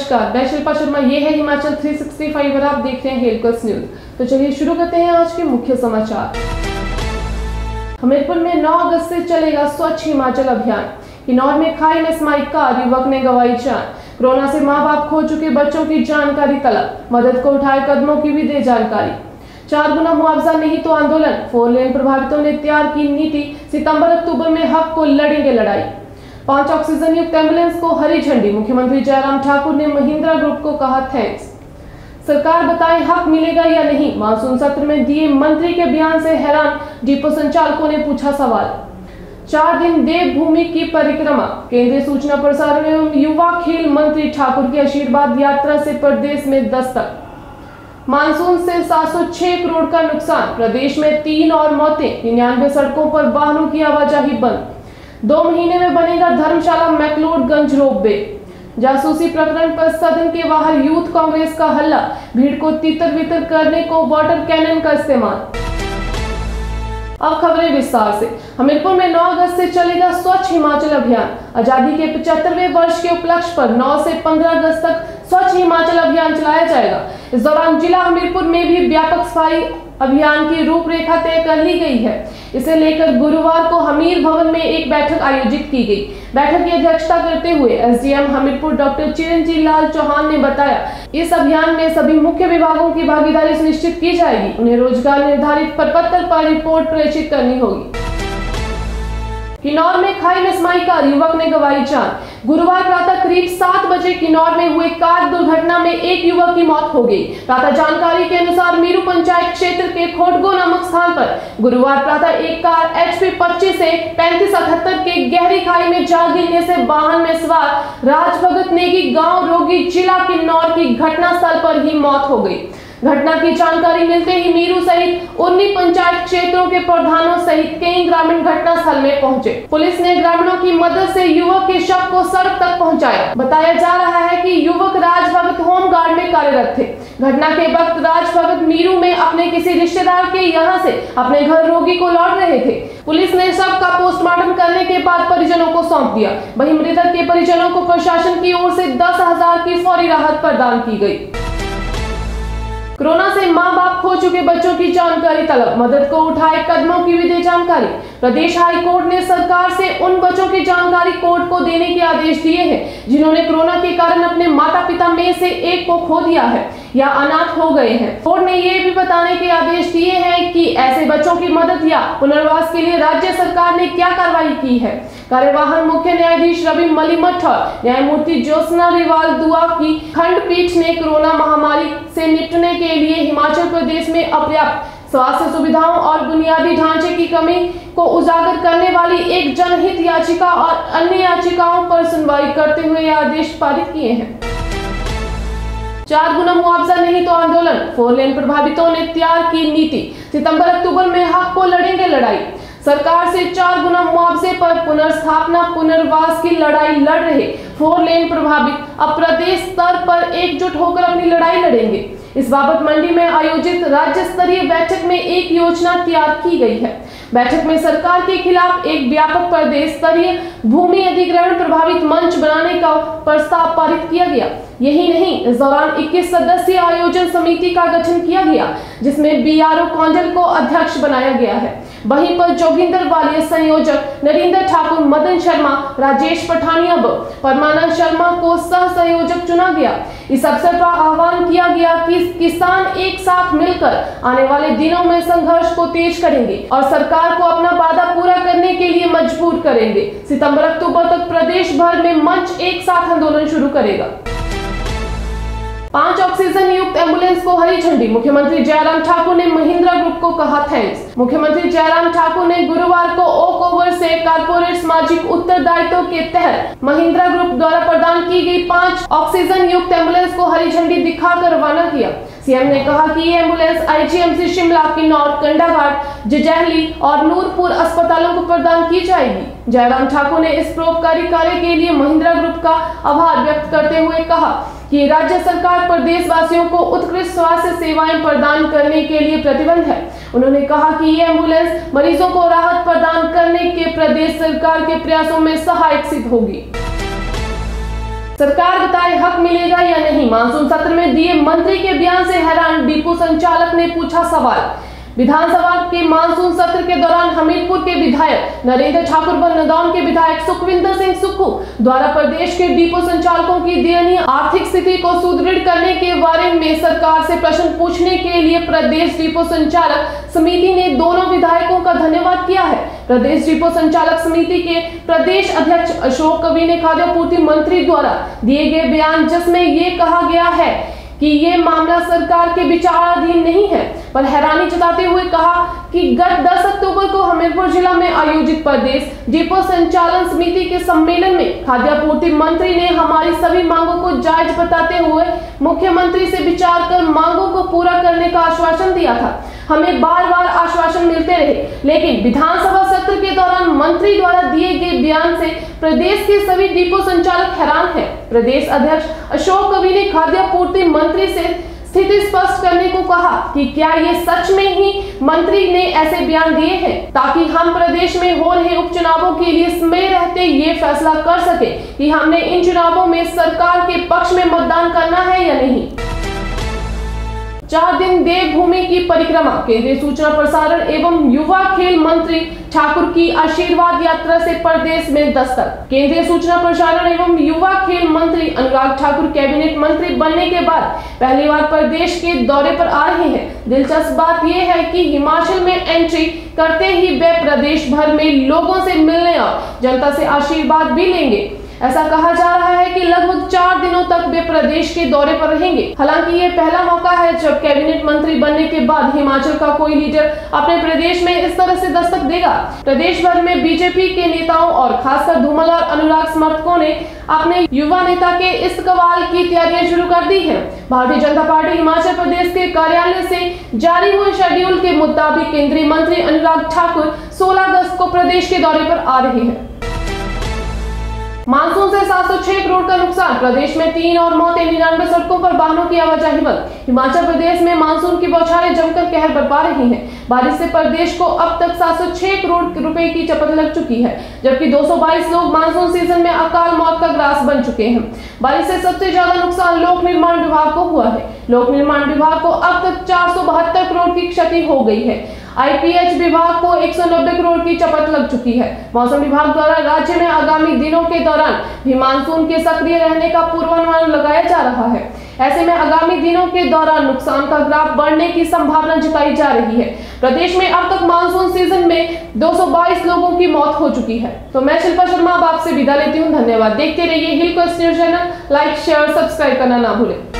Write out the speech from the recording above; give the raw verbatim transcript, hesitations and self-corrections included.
नमस्कार, मैं शिल्पा शर्मा। ये है हिमाचल तीन सौ पैंसठ और आप देख रहे हैं हेलकस न्यूज। तो चलिए शुरू करते हैं आज के मुख्य समाचार। हमीरपुर में नौ अगस्त से चलेगा स्वच्छ हिमाचल अभियान। किन्नौर में खाई में समाई कार, युवक ने गंवाई जान। कोरोना से मां बाप खो चुके बच्चों की जानकारी तलब, मदद को उठाए कदमों की भी दे जानकारी। चार गुना मुआवजा नहीं तो आंदोलन, फोर लेन प्रभावितों ने तैयार की नीति। सितंबर अक्टूबर में हक को लड़ेंगे लड़ाई। पांच ऑक्सीजन युक्त एम्बुलेंस को हरी झंडी, मुख्यमंत्री जयराम ठाकुर ने महिंद्रा ग्रुप को कहा थैंक्स। सरकार बताए हक मिलेगा या नहीं, मानसून सत्र में दिए मंत्री के बयान से हैरान डिपो संचालकों ने पूछा सवाल। चार दिन देवभूमि की परिक्रमा, केंद्रीय सूचना प्रसारण एवं युवा खेल मंत्री ठाकुर की आशीर्वाद यात्रा से प्रदेश में दस्तक। मानसून से सात सौ छह करोड़ का नुकसान, प्रदेश में तीन और मौतें, निन्यानवे सड़कों पर वाहनों की आवाजाही बंद। दो महीने में बनेगा धर्मशाला मैक्लोडगंज रोपवे। जासूसी प्रकरण पर सदन के बाहर यूथ कांग्रेस का हल्ला, भीड़ को तितर बितर करने को वाटर कैनन का इस्तेमाल। अब खबरें विस्तार से। हमीरपुर में नौ अगस्त से चलेगा स्वच्छ हिमाचल अभियान। आजादी के पचहत्तरवें वर्ष के उपलक्ष्य पर नौ से पंद्रह अगस्त तक स्वच्छ हिमाचल अभियान चलाया जाएगा। इस दौरान जिला हमीरपुर में भी व्यापक सफाई अभियान की रूपरेखा तय कर ली गई है। इसे लेकर गुरुवार को हमीर भवन में एक बैठक आयोजित की गई। बैठक की अध्यक्षता करते हुए एसडीएम हमीरपुर डॉक्टर चिरंजीव लाल चौहान ने बताया, इस अभियान में सभी मुख्य विभागों की भागीदारी सुनिश्चित की जाएगी। उन्हें रोजगार निर्धारित प्रपत्र पर रिपोर्ट प्रेषित करनी होगी। किन्नौर में खाई में समाई कार, युवक ने गंवाई जान। गुरुवार प्रातः करीब सात बजे किन्नौर में हुए कार दुर्घटना में एक युवक की मौत हो गई। प्रातः जानकारी के अनुसार मीरू पंचायत क्षेत्र के खोटगो नामक स्थान पर गुरुवार प्रातः एक कार एच पी पच्चीस से पैंतीस अठहत्तर के गहरी खाई में जा गिरने से वाहन में सवार राजभगत नेगी गांव रोगी जिला किन्नौर की घटनास्थल पर ही मौत हो गई। घटना की जानकारी मिलते ही मीरू सहित उन्नीस पंचायत क्षेत्रों के प्रधानों सहित कई ग्रामीण घटनास्थल में पहुंचे। पुलिस ने ग्रामीणों की मदद से युवक के शव को सड़क तक पहुंचाया। बताया जा रहा है कि युवक राजभगत होमगार्ड में कार्यरत थे। घटना के वक्त राजभगत मीरू में अपने किसी रिश्तेदार के यहां से अपने घर रोगी को लौट रहे थे। पुलिस ने शव का पोस्टमार्टम करने के बाद परिजनों को सौंप दिया। वहीं मृतक के परिजनों को प्रशासन की ओर से दस हजार की फौरी राहत प्रदान की गई। कोरोना से मां बाप खो चुके बच्चों की जानकारी तलब, मदद को उठाए कदमों की भी दे जानकारी। प्रदेश हाई कोर्ट ने सरकार से उन बच्चों की जानकारी कोर्ट को देने के आदेश दिए हैं जिन्होंने कोरोना के कारण अपने माता पिता में से एक को खो दिया है या अनाथ हो गए हैं। कोर्ट ने ये भी बताने के आदेश दिए हैं कि ऐसे बच्चों की मदद या पुनर्वास के लिए राज्य सरकार ने क्या कार्रवाई की है। कार्यवाहन मुख्य न्यायाधीश रवि मलिमठ और न्यायमूर्ति ज्योत्सना रिवाल दुआ की खंडपीठ ने कोरोना महामारी से निपटने के लिए हिमाचल प्रदेश में अपर्याप्त स्वास्थ्य सुविधाओं और बुनियादी ढांचे की कमी को उजागर करने वाली एक जनहित याचिका और अन्य याचिकाओं पर सुनवाई करते हुए आदेश पारित किए हैं। चार गुना मुआवजा नहीं तो आंदोलन, फोर लेन प्रभावितों ने तैयार की नीति। सितंबर अक्टूबर में हक को लड़ेंगे लड़ाई। सरकार से चार गुना मुआवजे पर पुनर्स्थापना पुनर्वास की लड़ाई लड़ रहे फोर लेन प्रभावित अब प्रदेश स्तर पर एकजुट होकर अपनी लड़ाई लड़ेंगे। इस बाबत मंडी में आयोजित राज्य स्तरीय बैठक में एक योजना तैयार की गई है। बैठक में सरकार के खिलाफ एक व्यापक प्रदेश स्तरीय भूमि अधिग्रहण प्रभावित मंच बनाने का प्रस्ताव पारित किया गया। यही नहीं, इस दौरान इक्कीस सदस्यीय आयोजन समिति का गठन किया गया जिसमें बीआरओ कौंडल को अध्यक्ष बनाया गया है। वहीं पर जोगिंदर वालिया संयोजक, नरेंद्र ठाकुर, मदन शर्मा, राजेश पठानिया व परमानंद शर्मा को सह संयोजक चुना गया। इस अवसर पर आह्वान किया गया कि किसान एक साथ मिलकर आने वाले दिनों में संघर्ष को तेज करेंगे और सरकार को अपना वादा पूरा करने के लिए मजबूर करेंगे। सितंबर अक्टूबर तक प्रदेश भर में मंच एक साथ आंदोलन शुरू करेगा। पांच ऑक्सीजन युक्त एम्बुलेंस को हरी झंडी, मुख्यमंत्री जयराम ठाकुर ने महिंद्रा ग्रुप को कहा थैंक्स। मुख्यमंत्री जयराम ठाकुर ने गुरुवार को ओक ओवर से कारपोरेट सामाजिक उत्तरदायित्व के तहत महिंद्रा ग्रुप द्वारा प्रदान की गई पांच ऑक्सीजन युक्त एम्बुलेंस को हरी झंडी दिखाकर रवाना किया। सीएम ने कहा कि ये एम्बुलेंस आईजीएमसी शिमला, किन्नौर, कंडाघाट, जजैहली और नूरपुर अस्पतालों को प्रदान की जाएगी। जयराम ठाकुर ने इस परोपकारी कार्य के लिए महिंद्रा ग्रुप का आभार व्यक्त करते हुए कहा कि राज्य सरकार प्रदेशवासियों को उत्कृष्ट स्वास्थ्य सेवाएं प्रदान करने के लिए प्रतिबद्ध है। उन्होंने कहा कि ये एम्बुलेंस मरीजों को राहत प्रदान करने के प्रदेश सरकार के प्रयासों में सहायक सिद्ध होगी। सरकार बताए हक मिलेगा या नहीं। मानसून सत्र में दिए मंत्री के बयान से हैरान डिपो संचालक ने पूछा सवाल। विधानसभा के मानसून सत्र के दौरान हमीरपुर के विधायक नरेंद्र ठाकुर व नदौन के विधायक सुखविंदर सिंह सुक्खू द्वारा प्रदेश के डिपो संचालकों की दयनीय आर्थिक स्थिति को सुदृढ़ करने के बारे में सरकार से प्रश्न पूछने के लिए प्रदेश डिपो संचालक समिति ने दोनों विधायकों का धन्यवाद किया है। प्रदेश डिपो संचालक समिति के प्रदेश अध्यक्ष अशोक कवि ने खाद्य आपूर्ति मंत्री द्वारा दिए गए बयान जिसमें ये कहा गया है कि ये मामला सरकार के विचाराधीन नहीं है, पर हैरानी जताते हुए कहा कि गत दस अक्टूबर को हमीरपुर जिला में आयोजित प्रदेश डिपो संचालन समिति के सम्मेलन में खाद्य आपूर्ति मंत्री ने हमारी सभी मांगों को जायज बताते हुए मुख्यमंत्री से विचार कर मांगों को पूरा करने का आश्वासन दिया था। हमें बार बार आश्वासन मिलते रहे, लेकिन विधानसभा सत्र के दौरान मंत्री द्वारा दिए गए बयान से प्रदेश के सभी डिपो संचालक हैरान हैं। प्रदेश अध्यक्ष अशोक कवि ने खाद्य आपूर्ति मंत्री से स्थिति स्पष्ट करने को कहा कि क्या ये सच में ही मंत्री ने ऐसे बयान दिए हैं ताकि हम प्रदेश में हो रहे उपचुनावों के लिए समय रहते ये फैसला कर सके कि हमने इन चुनावों में सरकार के पक्ष में मतदान करना है या नहीं। चार दिन देवभूमि की परिक्रमा। केंद्रीय सूचना प्रसारण एवं युवा खेल मंत्री ठाकुर की आशीर्वाद यात्रा से प्रदेश में दस्तक। केंद्रीय सूचना प्रसारण एवं युवा खेल मंत्री अनुराग ठाकुर कैबिनेट मंत्री बनने के बाद पहली बार प्रदेश के दौरे पर आ रहे हैं। दिलचस्प बात यह है कि हिमाचल में एंट्री करते ही वे प्रदेश भर में लोगों से मिलने और जनता से आशीर्वाद भी लेंगे। ऐसा कहा जा रहा है कि लगभग चार दिनों तक वे प्रदेश के दौरे पर रहेंगे। हालांकि ये पहला मौका है जब कैबिनेट मंत्री बनने के बाद हिमाचल का कोई लीडर अपने प्रदेश में इस तरह से दस्तक देगा। प्रदेश भर में बीजेपी के नेताओं और खासकर धूमल और अनुराग समर्थकों ने अपने युवा नेता के इस्तकबाल की तैयारियां शुरू कर दी है। भारतीय जनता पार्टी हिमाचल प्रदेश के कार्यालय से जारी हुए शेड्यूल के मुताबिक केंद्रीय मंत्री अनुराग ठाकुर सोलह अगस्त को प्रदेश के दौरे पर आ रहे हैं। मानसून से सात सौ छह करोड़ का नुकसान। प्रदेश में तीन और मौतें। निन्यानवे सड़कों पर वाहनों की आवाजाही बंद। हिमाचल प्रदेश में मानसून की बौछारें जमकर कहर बरपा रही हैं। बारिश से प्रदेश को अब तक सात सौ छह करोड़ रुपए की चपत लग चुकी है, जबकि दो सौ बाईस लोग मानसून सीजन में अकाल मौत का ग्रास बन चुके हैं। बारिश से सबसे ज्यादा नुकसान लोक निर्माण विभाग को हुआ है। लोक निर्माण विभाग को अब तक चार सौ बहत्तर करोड़ की क्षति हो गई है। आईपीएच विभाग को एक सौ नब्बे करोड़ की चपत लग चुकी है। मौसम विभाग द्वारा राज्य में आगामी दिनों के दौरान भी मानसून के सक्रिय रहने का पूर्वानुमान लगाया जा रहा है। ऐसे में आगामी दिनों के दौरान नुकसान का ग्राफ बढ़ने की संभावना जताई जा रही है। प्रदेश में अब तक मानसून सीजन में दो सौ बाईस लोगों की मौत हो चुकी है। तो मैं शिल्पा शर्मा अब आपसे विदा लेती हूँ। धन्यवाद। देखते रहिए hill coast news channel. Like share subscribe करना ना भूलें।